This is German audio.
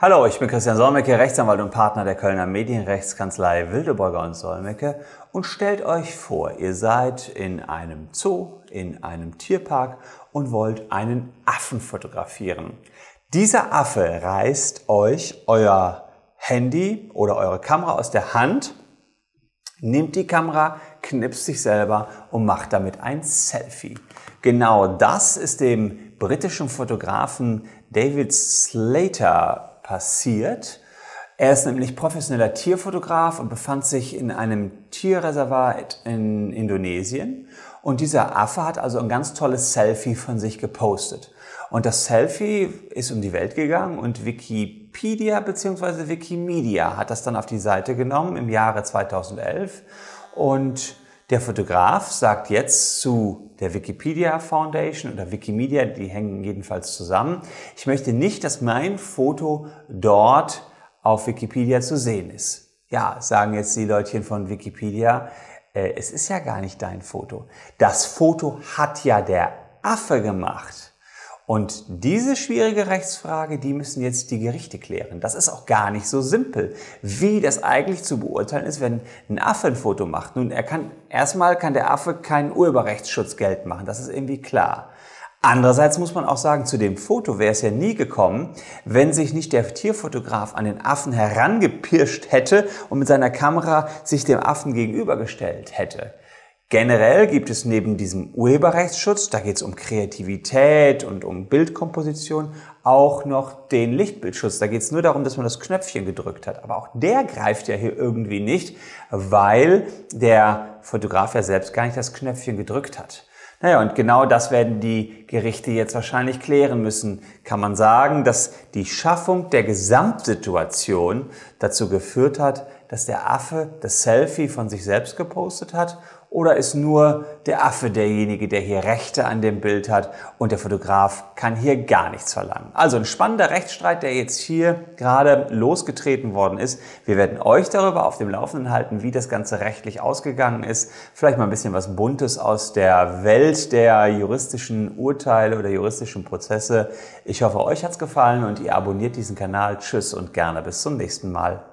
Hallo, ich bin Christian Solmecke, Rechtsanwalt und Partner der Kölner Medienrechtskanzlei Wildeborger & Solmecke und stellt euch vor, ihr seid in einem Zoo, in einem Tierpark und wollt einen Affen fotografieren. Dieser Affe reißt euch euer Handy oder eure Kamera aus der Hand, nimmt die Kamera, knipst sich selber und macht damit ein Selfie. Genau das ist dem britischen Fotografen David Slater passiert. Er ist nämlich professioneller Tierfotograf und befand sich in einem Tierreservat in Indonesien. Und dieser Affe hat also ein ganz tolles Selfie von sich gepostet. Und das Selfie ist um die Welt gegangen und Wikipedia bzw. Wikimedia hat das dann auf die Seite genommen im Jahre 2011. Und der Fotograf sagt jetzt zu der Wikipedia Foundation oder Wikimedia, die hängen jedenfalls zusammen, ich möchte nicht, dass mein Foto dort auf Wikipedia zu sehen ist. Ja, sagen jetzt die Leutchen von Wikipedia, es ist ja gar nicht dein Foto. Das Foto hat ja der Affe gemacht. Und diese schwierige Rechtsfrage, die müssen jetzt die Gerichte klären. Das ist auch gar nicht so simpel, wie das eigentlich zu beurteilen ist, wenn ein Affe ein Foto macht. Nun, erstmal kann der Affe keinen Urheberrechtsschutz geltend machen, das ist irgendwie klar. Andererseits muss man auch sagen, zu dem Foto wäre es ja nie gekommen, wenn sich nicht der Tierfotograf an den Affen herangepirscht hätte und mit seiner Kamera sich dem Affen gegenübergestellt hätte. Generell gibt es neben diesem Urheberrechtsschutz, da geht es um Kreativität und um Bildkomposition, auch noch den Lichtbildschutz. Da geht es nur darum, dass man das Knöpfchen gedrückt hat. Aber auch der greift ja hier irgendwie nicht, weil der Fotograf ja selbst gar nicht das Knöpfchen gedrückt hat. Naja, und genau das werden die Gerichte jetzt wahrscheinlich klären müssen. Kann man sagen, dass die Schaffung der Gesamtsituation dazu geführt hat, dass der Affe das Selfie von sich selbst gepostet hat? Oder ist nur der Affe derjenige, der hier Rechte an dem Bild hat und der Fotograf kann hier gar nichts verlangen? Also ein spannender Rechtsstreit, der jetzt hier gerade losgetreten worden ist. Wir werden euch darüber auf dem Laufenden halten, wie das Ganze rechtlich ausgegangen ist. Vielleicht mal ein bisschen was Buntes aus der Welt der juristischen Urteile oder juristischen Prozesse. Ich hoffe, euch hat's gefallen und ihr abonniert diesen Kanal. Tschüss und gerne bis zum nächsten Mal.